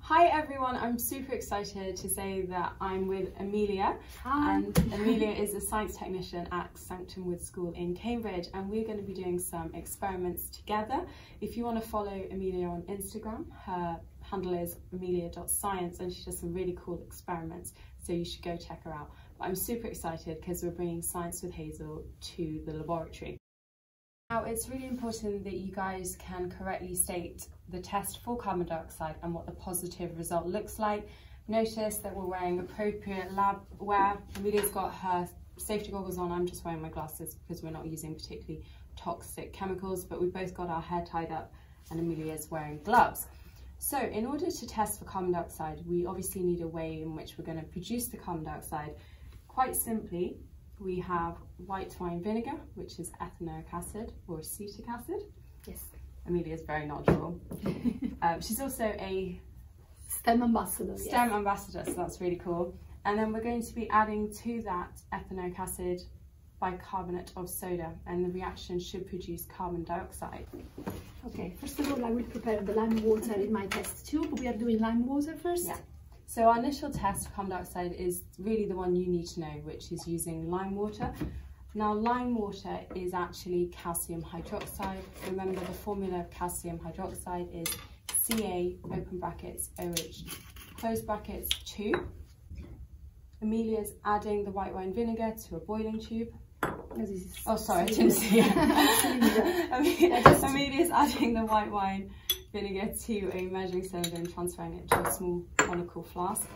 Hi everyone, I'm super excited to say that I'm with Emilia. Hi. And Emilia is a science technician at Sancton Wood School in Cambridge, and we're going to be doing some experiments together. If you want to follow Emilia on Instagram, her handle is emilia.science, and she does some really cool experiments, so you should go check her out. But I'm super excited because we're bringing Science with Hazel to the laboratory. Now, it's really important that you guys can correctly state the test for carbon dioxide and what the positive result looks like. Notice that we're wearing appropriate lab wear. Emilia's got her safety goggles on. I'm just wearing my glasses because we're not using particularly toxic chemicals, but we've both got our hair tied up and Emilia's wearing gloves. So in order to test for carbon dioxide, we obviously need a way in which we're going to produce the carbon dioxide. Quite simply, we have white wine vinegar, which is ethanoic acid or acetic acid. Yes. Emilia's very knowledgeable. She's also a STEM ambassador. Ambassador, so that's really cool. And then we're going to be adding to that ethanoic acid bicarbonate of soda, and the reaction should produce carbon dioxide. Okay, first of all, I will prepare the lime water in my test tube. We are doing lime water first. Yeah. So our initial test for carbon dioxide is really the one you need to know, which is using lime water. Now, lime water is actually calcium hydroxide. Remember, the formula of calcium hydroxide is Ca, open brackets, OH, close brackets, 2. Emilia's adding the white wine vinegar to a boiling tube. Oh, sorry, I didn't see it. Emilia's adding the white wine vinegar to a measuring cylinder and transferring it to a small conical flask.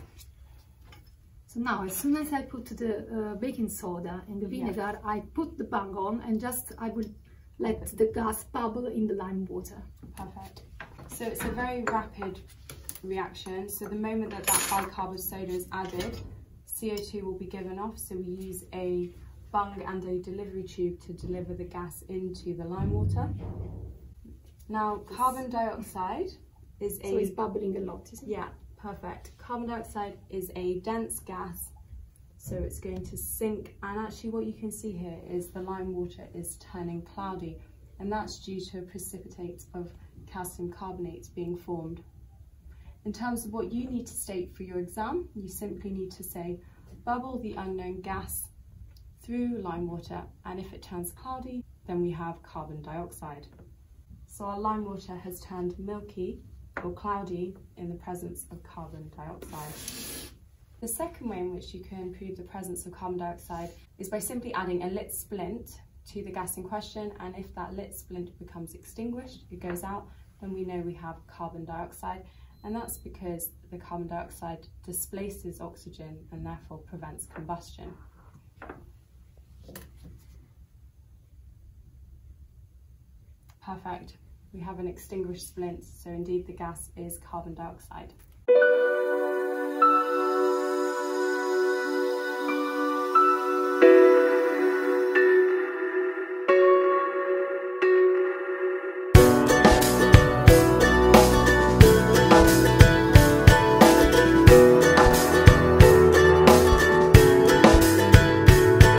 So now, as soon as I put the baking soda in the vinegar, I put the bung on and I will let the gas bubble in the lime water. Perfect. So it's a very rapid reaction. So the moment that bicarb of soda is added, CO2 will be given off. So we use a bung and a delivery tube to deliver the gas into the lime water. Now, carbon dioxide is So it's bubbling a lot, isn't it? Yeah. Perfect. Carbon dioxide is a dense gas, so it's going to sink, and actually what you can see here is the lime water is turning cloudy, and that's due to a precipitate of calcium carbonate being formed. In terms of what you need to state for your exam, you simply need to say, bubble the unknown gas through lime water, and if it turns cloudy, then we have carbon dioxide. So our lime water has turned milky or cloudy in the presence of carbon dioxide. The second way in which you can prove the presence of carbon dioxide is by simply adding a lit splint to the gas in question, and if that lit splint becomes extinguished, it goes out, then we know we have carbon dioxide, and that's because the carbon dioxide displaces oxygen and therefore prevents combustion. Perfect. We have an extinguished splint, so indeed the gas is carbon dioxide.